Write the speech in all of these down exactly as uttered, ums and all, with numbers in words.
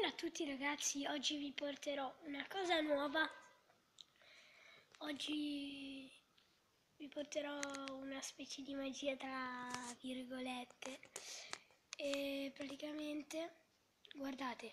Bella a tutti ragazzi, oggi vi porterò una cosa nuova. Oggi vi porterò una specie di magia tra virgolette e praticamente, guardate,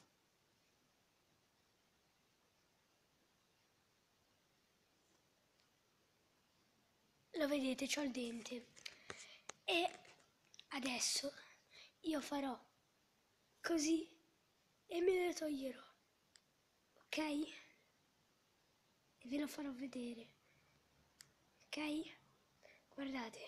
lo vedete, c'ho il dente e adesso io farò così e me ne toglierò, ok? E ve lo farò vedere, ok? Guardate.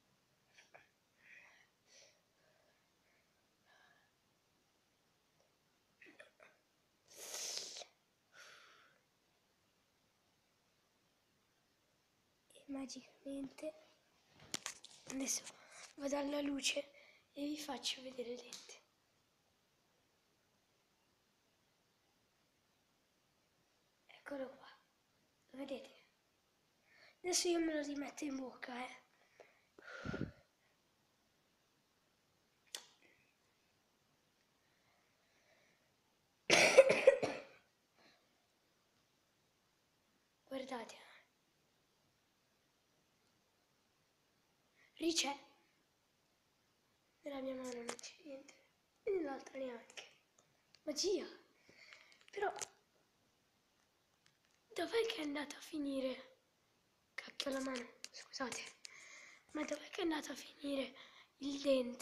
E magicamente adesso vado alla luce e vi faccio vedere il dente. Eccolo qua, lo vedete? Adesso io me lo rimetto in bocca, eh. Guardate. Lì c'è. Nella mia mano non c'è niente. E nell'altra neanche. Magia. Però dov'è che è andata a finire? Cacchio la mano, scusate. Ma dov'è che è andato a finire il dente?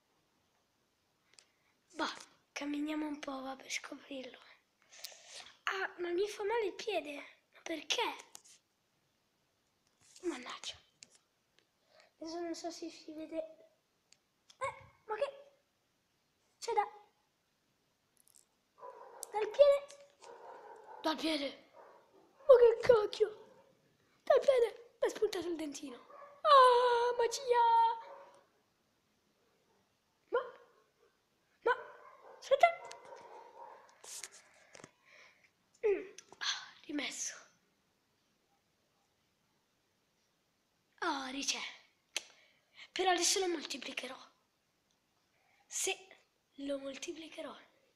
Bah, camminiamo un po', va, per scoprirlo. Ah, ma mi fa male il piede. Ma perché? Mannaggia. Adesso non so se si vede. Eh, ma che? C'è da... Dal piede? Dal piede? Ma che cacchio? Dal piede? Mi è spuntato il dentino. Ah, magia! Ma? Ma? Aspetta! Mm. Ah, rimesso. Ah, oh, ricè. Però adesso lo moltiplicherò. Sì, lo moltiplicherò.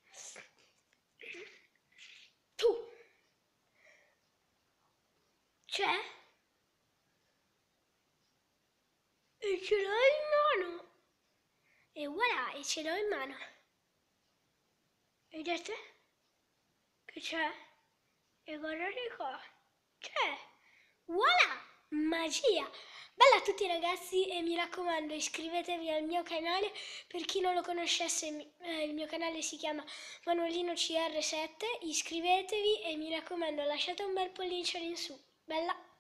Tu! C'è? E ce l'ho in mano! E voilà, e ce l'ho in mano. Vedete? Che c'è? E guardate qua. C'è! Voilà! Magia! Bella a tutti ragazzi e mi raccomando iscrivetevi al mio canale, per chi non lo conoscesse eh, il mio canale si chiama Manuelino C R sette, iscrivetevi e mi raccomando lasciate un bel pollice in su, bella!